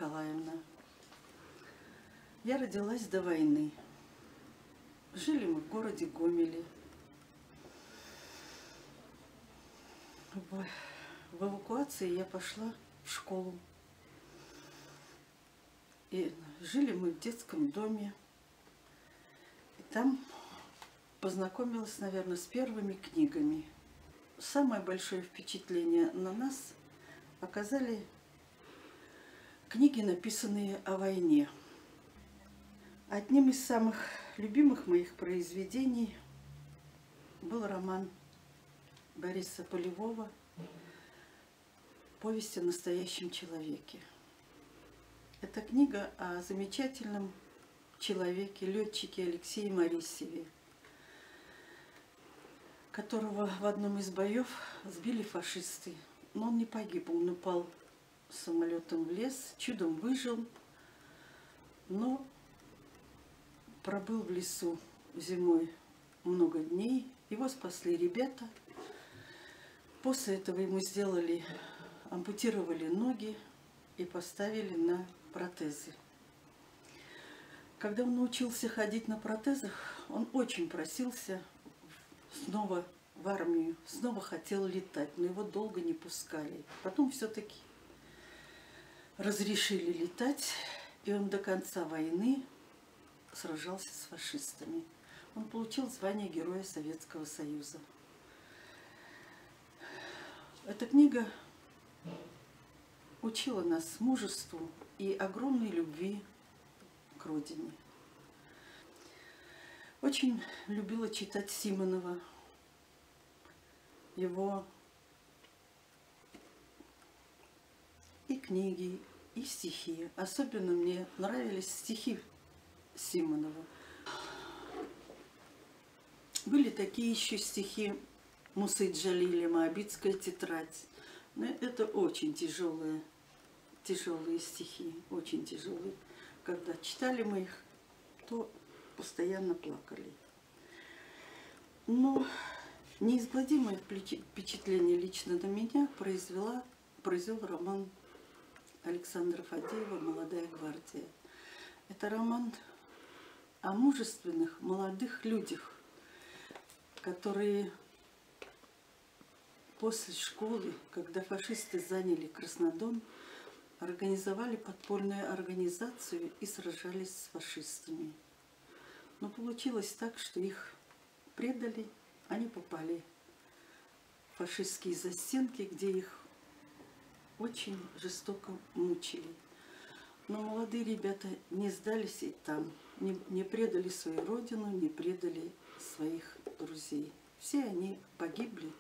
Николаевна. Я родилась до войны. Жили мы в городе Гомеле. В эвакуации я пошла в школу. И жили мы в детском доме. И там познакомилась, наверное, с первыми книгами. Самое большое впечатление на нас оказали книги, написанные о войне. Одним из самых любимых моих произведений был роман Бориса Полевого «Повесть о настоящем человеке». Это книга о замечательном человеке, летчике Алексее Моресьеве, которого в одном из боев сбили фашисты. Но он не погиб, он упал самолетом в лес, чудом выжил, но пробыл в лесу зимой много дней. Его спасли ребята. После этого ему ампутировали ноги и поставили на протезы. Когда он научился ходить на протезах, он очень просился снова в армию, снова хотел летать, но его долго не пускали. Потом все-таки разрешили летать, и он до конца войны сражался с фашистами. Он получил звание Героя Советского Союза. Эта книга учила нас мужеству и огромной любви к родине. Очень любила читать Симонова, его и книги, и стихи. Особенно мне нравились стихи Симонова. Были такие еще стихи Мусы Джалиля, «Моабитская тетрадь». Но это очень тяжелые стихи, очень тяжелые. Когда читали мы их, то постоянно плакали. Но неизгладимое впечатление лично на меня произвел роман Александра Фадеева «Молодая гвардия». Это роман о мужественных молодых людях, которые после школы, когда фашисты заняли Краснодон, организовали подпольную организацию и сражались с фашистами. Но получилось так, что их предали, они попали в фашистские застенки, где их очень жестоко мучили. Но молодые ребята не сдались и там, не предали свою родину, не предали своих друзей. Все они погибли.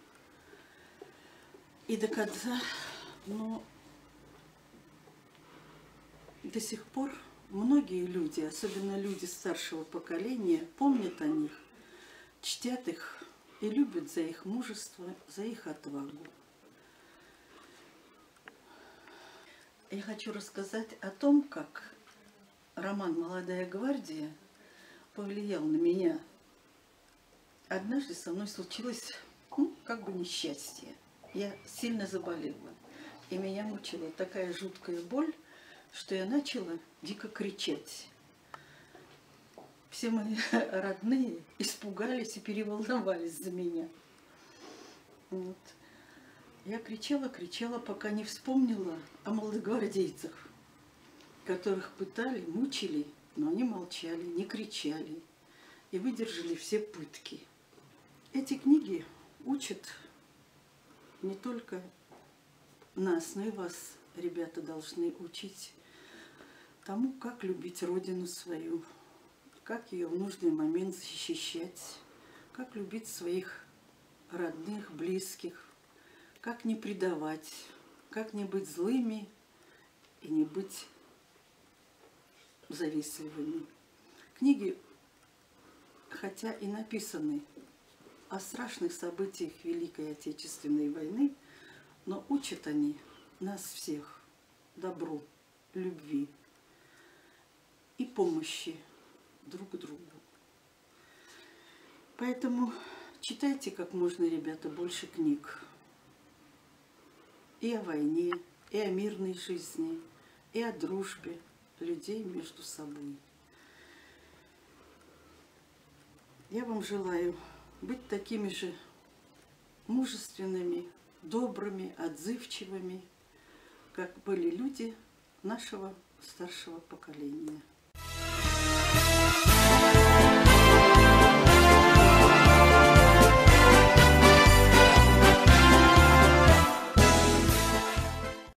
И до конца, но до сих пор многие люди, особенно люди старшего поколения, помнят о них, чтят их и любят за их мужество, за их отвагу. Я хочу рассказать о том, как роман «Молодая гвардия» повлиял на меня. Однажды со мной случилось, как бы несчастье. Я сильно заболела, и меня мучила такая жуткая боль, что я начала дико кричать. Все мои родные испугались и переволновались за меня. Вот. Я кричала, пока не вспомнила о молодогвардейцах, которых пытали, мучили, но они молчали, не кричали и выдержали все пытки. Эти книги учат не только нас, но и вас, ребята, должны учить тому, как любить родину свою, как ее в нужный момент защищать, как любить своих родных, близких, как не предавать, как не быть злыми и не быть завистливыми. Книги, хотя и написаны о страшных событиях Великой Отечественной войны, но учат они нас всех добру, любви и помощи друг другу. Поэтому читайте как можно, ребята, больше книг и о войне, и о мирной жизни, и о дружбе людей между собой. Я вам желаю быть такими же мужественными, добрыми, отзывчивыми, как были люди нашего старшего поколения.